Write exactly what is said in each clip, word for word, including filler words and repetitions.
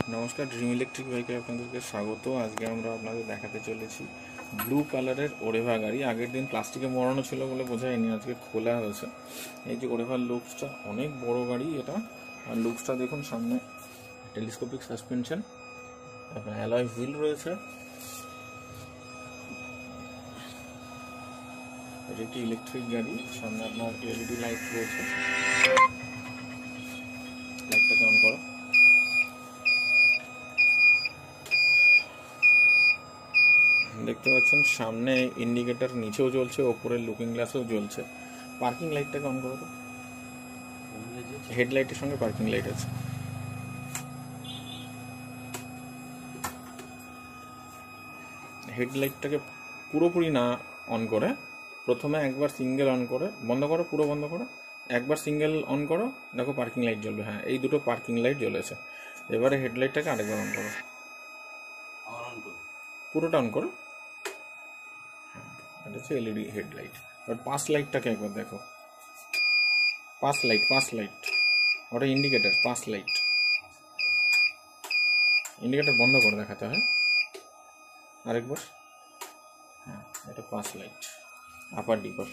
নমস্কার, dream electric বাইকে আপনাদেরকে স্বাগত। আজকে আমরা আপনাদের দেখাতে চলেছি ব্লু কালারের ওরেভা গাড়ি। আগের দিন প্লাস্টিকে মোড়ানো ছিল বলে বোঝায়নি, আজকে খোলা হয়েছে। এই যে ওরেভার লুকসটা, অনেক বড় গাড়ি এটা। আর লুকসটা দেখুন, সামনে টেলিস্কোপিক সাসপেনশন, তারপর অ্যালয় হুইল রয়েছে। এটা একটি ইলেকট্রিক গাড়ি, সামনে আপনার এলইডি লাইট রয়েছে। লাইটটাকে অন করো। দেখতে পাচ্ছেন সামনে ইন্ডিকেটর নিচেও জ্বলছে, ওপরের লুকিং গ্লাসেও জ্বলছে। পার্কিং লাইটটাকে অন করো তো। হেডলাইটের সঙ্গে পার্কিং লাইট আছে। হেডলাইটটাকে পুরোপুরি না অন করে প্রথমে একবার সিঙ্গেল অন করে বন্ধ করো, পুরো বন্ধ করো, একবার সিঙ্গেল অন করো, দেখো পার্কিং লাইট জ্বলবে। হ্যাঁ, এই দুটো পার্কিং লাইট জ্বলেছে। এবারে হেডলাইটটাকে আরেকবার অন করো, পুরোটা অন করো। এটা হচ্ছে এলইডি হেডলাইট। আর পাস লাইটটাকে একবার দেখো, পাস লাইট, পাস লাইট, ওটা ইন্ডিকেটার। পাস লাইট, ইন্ডিকেটার বন্ধ করে দেখাতে হয় আরেকবার। হ্যাঁ, এটা পাস লাইট, আপার ডিপার।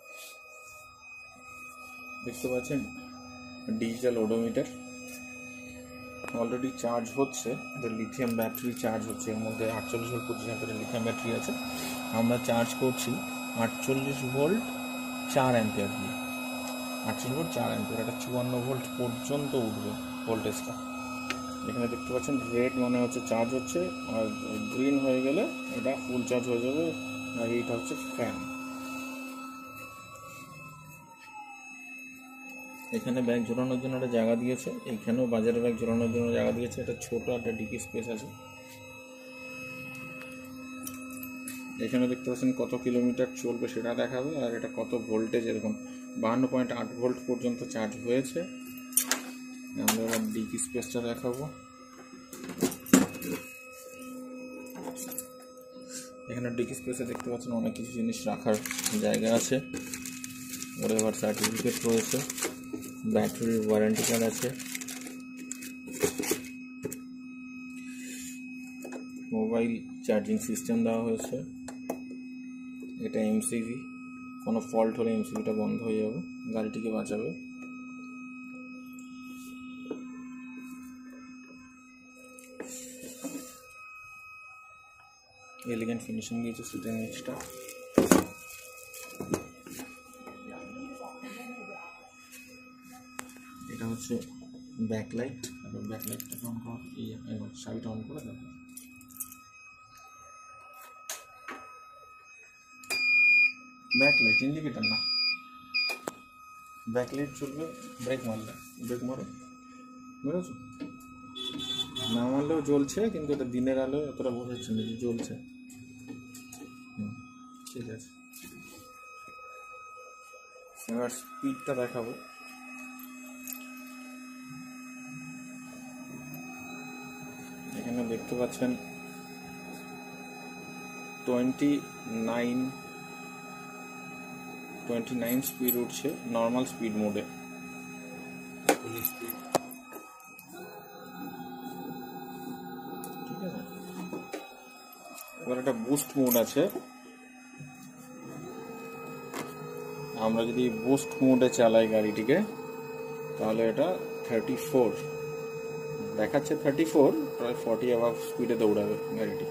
দেখতে পাচ্ছেন ডিজিটাল ওডোমিটার, অলরেডি চার্জ হচ্ছে। এটা লিথিয়াম ব্যাটারি চার্জ হচ্ছে। এর মধ্যে আটচল্লিশ ভোল্ট পঁচিশ অ্যাম্পিয়ারের লিথিয়াম ব্যাটারি আছে। আমরা চার্জ করছি আটচল্লিশ ভোল্ট চার অ্যাম্পিয়ার দিয়ে। আটচল্লিশ ভোল্ট চার অ্যাম্পিয়ার, এটা চুয়ান্ন ভোল্ট পর্যন্ত উঠবে ভোল্টেজটা। এখানে দেখতে পাচ্ছেন রেড মানে হচ্ছে চার্জ হচ্ছে, আর গ্রিন হয়ে গেলে এটা ফুল চার্জ হয়ে যাবে। আর এইটা হচ্ছে ফ্যান। এখানে ব্যাগ ঝোলানোর জন্য একটা জায়গা দিয়েছে, এইখানেও বাজারে ব্যাগ ঝোলানোর জন্য জায়গা দিয়েছে। এটা ছোট একটা ডিকি স্পেস আছে। এখানে দেখতে পাচ্ছেন কত কিলোমিটার চলবে সেটা দেখাবে, আর এটা কত ভোল্টেজ। এরকম বাহান্ন পয়েন্ট আট ভোল্ট পর্যন্ত চার্জ হয়েছে। আমরা এবার ডিকি স্পেসটা দেখাবো। এখানে ডিকি স্পেসে দেখতে পাচ্ছেন অনেক কিছু জিনিস রাখার জায়গা আছে। ওরেভার সার্টিফিকেট রয়েছে, ব্যাটারির ওয়ারেন্টি কার্ড আছে, মোবাইল চার্জিং সিস্টেম দেওয়া হয়েছে। এটা এমসিভি, কোনো ফল্ট হলে এমসিভিটা বন্ধ হয়ে যাবে, গাড়িটিকে বাঁচাবে। এলিগেন্ট ফিনিশিং দিয়েছে সিটের নিচটা। এটা হচ্ছে ব্যাকলাইট, এবং ব্যাকলাইটটা অন করা, এই সাইডটা অন করে দেখো। ব্যাকলাইট, ইন্ডিকেটার না, ব্যাকলাইট চলবে ব্রেক মারলে। ব্রেক মারো, বুঝেছো? না মারলেও জ্বলছে, কিন্তু এটা দিনের আলো এতটা বোঝাচ্ছে না যে জ্বলছে। হুম, ঠিক আছে। এবার স্পিডটা দেখাবো। এখানে দেখতে পাচ্ছেন twenty nine twenty nine speed উঠছে নর্মাল স্পিড মোডে। ঠিক আছে, এবার একটা বুস্ট মোড আছে। আমরা যদি বুস্ট মোডে চালাই গাড়িটিকে, তাহলে এটা থার্টি ফোর দেখাচ্ছে, থার্টি ফোর প্রায় ফর্টি অ্যাভাব স্পিডে দৌড়াবে গাড়িটি।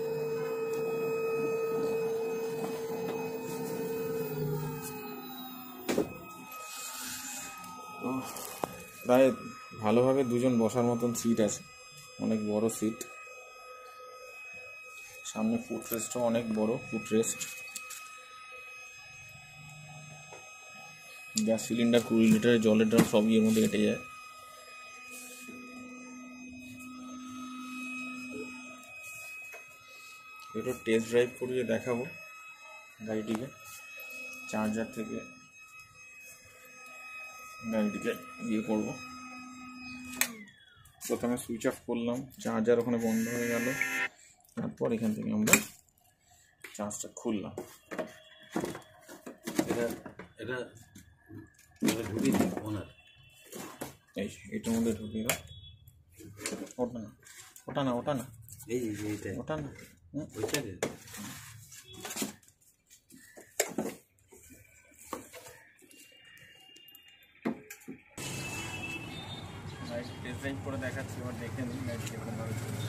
প্রায় ভালোভাবে দুজন বসার মতন সিট আছে, অনেক বড় সিট। সামনে ফুট রেস্টও অনেক বড় ফুট রেস্ট। গ্যাস সিলিন্ডার, কুড়ি লিটারের জলের ড্রাম সবই এর মধ্যে কেটে যায়। একটু টেস্ট ড্রাইভ করিয়ে দেখাবো গাড়িটিকে। চার্জার থেকে গাড়িটিকে ইয়ে করবো। প্রথমে সুইচ অফ করলাম, চার্জার ওখানে বন্ধ হয়ে গেল। তারপর এখান থেকে আমরা চার্জটা খুললাম। এটা এটা ঢুকিয়ে দিই ওনার, এই এটার মধ্যে ঢুকিয়ে দাও। ওটা না, ওটা না ওটা না এই যে এইটা ওটা না ওইটাকে লাইট টেস্ট ড্রাইভ করে দেখাচ্ছি, এবার দেখে নিন লাইট কেমন ভাবে চলছে।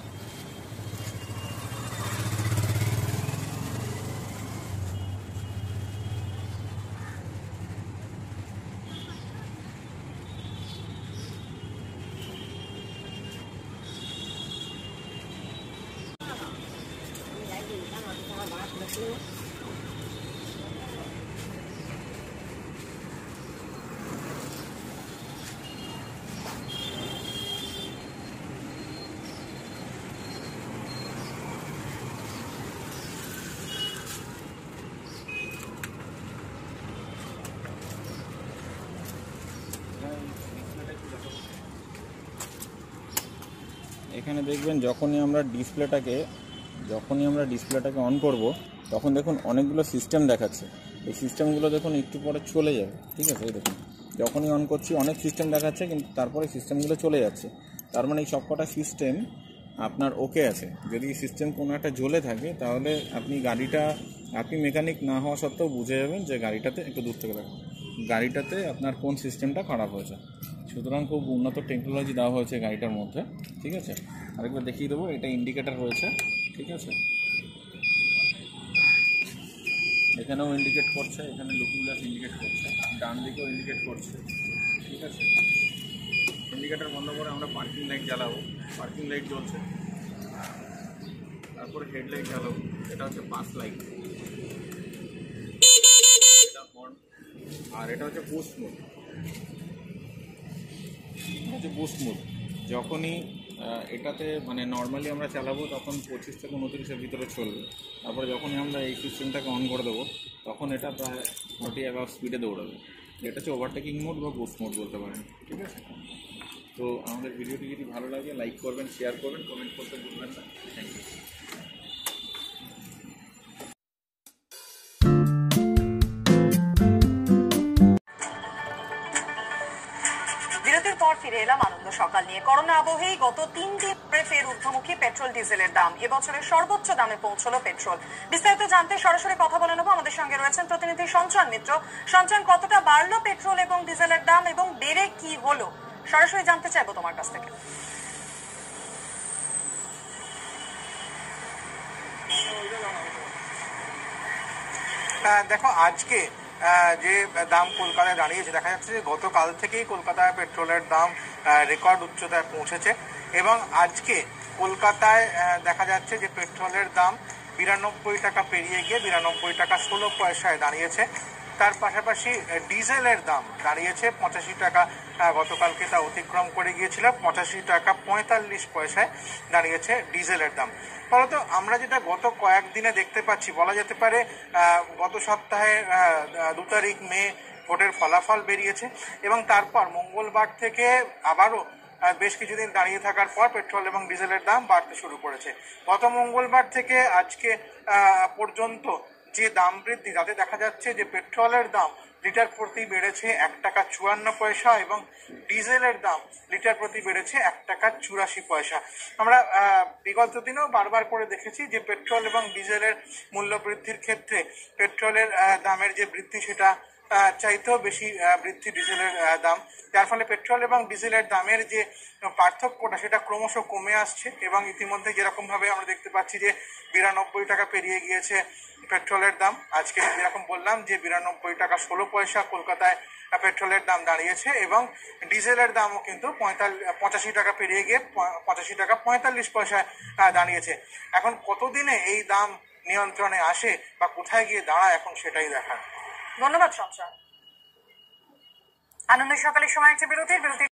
এখানে দেখবেন যখনই আমরা ডিসপ্লেটাকে যখনই আমরা ডিসপ্লেটাকে অন করব তখন দেখুন অনেকগুলো সিস্টেম দেখাচ্ছে। এই সিস্টেমগুলো দেখুন একটু পরে চলে যাবে, ঠিক আছে? এই দেখুন যখনই অন করছি অনেক সিস্টেম দেখাচ্ছে, কিন্তু তারপরে সিস্টেমগুলো চলে যাচ্ছে। তার মানে এই সবকটা সিস্টেম আপনার ওকে আছে। যদি সিস্টেম কোনো একটা জ্বলে থাকে তাহলে আপনি গাড়িটা আপনি মেকানিক না হওয়া সত্ত্বেও বুঝে যাবেন যে গাড়িটাতে, একটু দূর থেকে দেখুন, গাড়িটাতে আপনার কোন সিস্টেমটা খারাপ হয়েছে। সুতরাং খুব উন্নত টেকনোলজি দেওয়া হয়েছে গাড়িটার মধ্যে, ঠিক আছে? আরেকবার দেখিয়ে দেবো, এটা ইন্ডিকেটার রয়েছে, ঠিক আছে? এখানেও ইন্ডিকেট করছে, এখানে লুকিং গ্লাস ইন্ডিকেট করছে, ডান দিকেও ইন্ডিকেট করছে, ঠিক আছে? ইন্ডিকেটার বন্ধ করে আমরা পার্কিং লাইট জ্বালাবো, পার্কিং লাইট জ্বলছে। তারপরে হেডলাইট জ্বালাবো, এটা হচ্ছে পাস লাইট, এটা হর্ন, আর এটা হচ্ছে বুস্ট মোড। হচ্ছে বুস্ট মোড। যখনই এটাতে মানে নর্মালি আমরা চালাবো তখন পঁচিশ থেকে উনত্রিশের ভিতরে চলবে। তারপরে যখনই আমরা এই সিস্টেমটাকে অন করে দেবো তখন এটা প্রায় ফর্টি অ্যাবাভ স্পিডে দৌড়াবে। এটা হচ্ছে ওভারটেকিং মোড বা বুস্ট মোড বলতে পারেন, ঠিক আছে? তো আমাদের ভিডিওটি যদি ভালো লাগে লাইক করবেন, শেয়ার করবেন, কমেন্ট করতে ভুলবেন না। Thank you. বিরতির পর ফিরে এলাম আনন্দ সকাল নিয়ে। করোনা আবহেই গত তিন দিন পরে ফের ঊর্ধ্বমুখী পেট্রোল ডিজেলের দাম। এবছরের সর্বোচ্চ দামে পৌঁছলো পেট্রোল। বিস্তারিত জানতে সরাসরি কথা বলে নেবো। আমাদের সঙ্গে রয়েছেন প্রতিনিধি সঞ্চয়ন মিত্র। সঞ্চয়ন, কতটা বাড়লো পেট্রোল এবং ডিজেলের দাম এবং বেড়ে কি হলো, সরাসরি জানতে চাইবো তোমার কাছ থেকে। দেখো, আজকে যে দাম কলকাতায় দাঁড়িয়েছে, দেখা যাচ্ছে যে গতকাল থেকেই কলকাতায় পেট্রোলের দাম রেকর্ড উচ্চতায় পৌঁছেছে এবং আজকে কলকাতায় দেখা যাচ্ছে যে পেট্রোলের দাম বিরানব্বই টাকা পেরিয়ে গিয়ে বিরানব্বই টাকা ষোলো পয়সায় দাঁড়িয়েছে। তার পাশাপাশি ডিজেলের দাম দাঁড়িয়েছে পঁচাশি টাকা, গতকালকে তা অতিক্রম করে গিয়েছিল, পঁচাশি টাকা পঁয়তাল্লিশ পয়সায় দাঁড়িয়েছে ডিজেলের দাম। ফলত আমরা যেটা গত কয়েকদিনে দেখতে পাচ্ছি, বলা যেতে পারে গত সপ্তাহে দু তারিখ মে ভোটের ফলাফল বেরিয়েছে এবং তারপর মঙ্গলবার থেকে আবারও বেশ কিছুদিন দাঁড়িয়ে থাকার পর পেট্রোল এবং ডিজেলের দাম বাড়তে শুরু করেছে। গত মঙ্গলবার থেকে আজকে পর্যন্ত যে দাম বৃদ্ধি, তাতে দেখা যাচ্ছে যে পেট্রোলের দাম লিটার প্রতি বেড়েছে এক টাকা চুয়ান্ন পয়সা এবং ডিজেলের দাম লিটার প্রতি বেড়েছে এক টাকা চুরাশি পয়সা। আমরা বিগত দিনেও বারবার করে দেখেছি যে পেট্রোল এবং ডিজেলের মূল্য বৃদ্ধির ক্ষেত্রে পেট্রোলের দামের যে বৃদ্ধি সেটা চাইতেও বেশি বৃদ্ধি ডিজেলের দাম, যার ফলে পেট্রোল এবং ডিজেলের দামের যে পার্থক্যটা সেটা ক্রমশ কমে আসছে এবং ইতিমধ্যে যেরকম ভাবে আমরা দেখতে পাচ্ছি যে বিরানব্বই টাকা পেরিয়ে গিয়েছে পেট্রোলের দাম। আজকে যেরকম বললাম যে বিরানব্বই টাকা ষোলো পয়সা কলকাতায় পেট্রোলের দাম দাঁড়িয়েছে এবং ডিজেলের দামও কিন্তু পঁয়তাল্লিশ পঁচাশি টাকা পেরিয়ে গিয়ে পঁচাশি টাকা পঁয়তাল্লিশ পয়সায় দাঁড়িয়েছে। এখন কতদিনে এই দাম নিয়ন্ত্রণে আসে বা কোথায় গিয়ে দাঁড়ায় এখন সেটাই দেখার। ধন্যবাদ সঞ্চয়। আনন্দের সকালের সময় একটা বিরতির বিরতি